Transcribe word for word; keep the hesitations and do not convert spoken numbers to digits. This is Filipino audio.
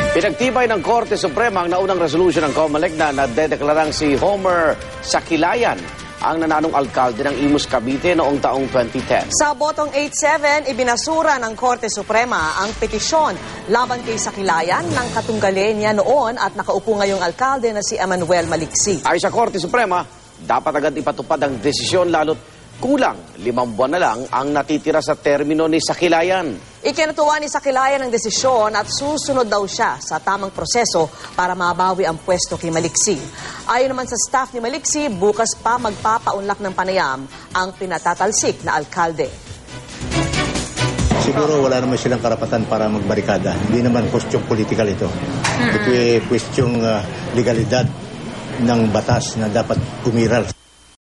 Pinagtibay ng Korte Suprema ang naunang resolusyon ng COMELEC na nadedeklarang si Homer Sakilayan ang nananong alkalde ng Imus, Cavite noong taong twenty ten. Sa botong eight seven, ibinasura ng Korte Suprema ang petisyon laban kay Sakilayan ng katunggali niya noon at nakaupo ngayong alkalde na si Emmanuel Maliksi. Ayon sa Korte Suprema, dapat agad ipatupad ang desisyon lalo't kulang limang buwan na lang ang natitira sa termino ni Sakilayan. Ikinatuwa ni Sakilayan ang desisyon at susunod daw siya sa tamang proseso para mabawi ang pwesto kay Maliksi. Ayon naman sa staff ni Maliksi, bukas pa magpapaunlak ng panayam ang pinatatalsik na alkalde. Siguro wala naman silang karapatan para magbarikada. Hindi naman kwestiyong politikal ito. Ito ay kwestiyong uh, legalidad ng batas na dapat umiral.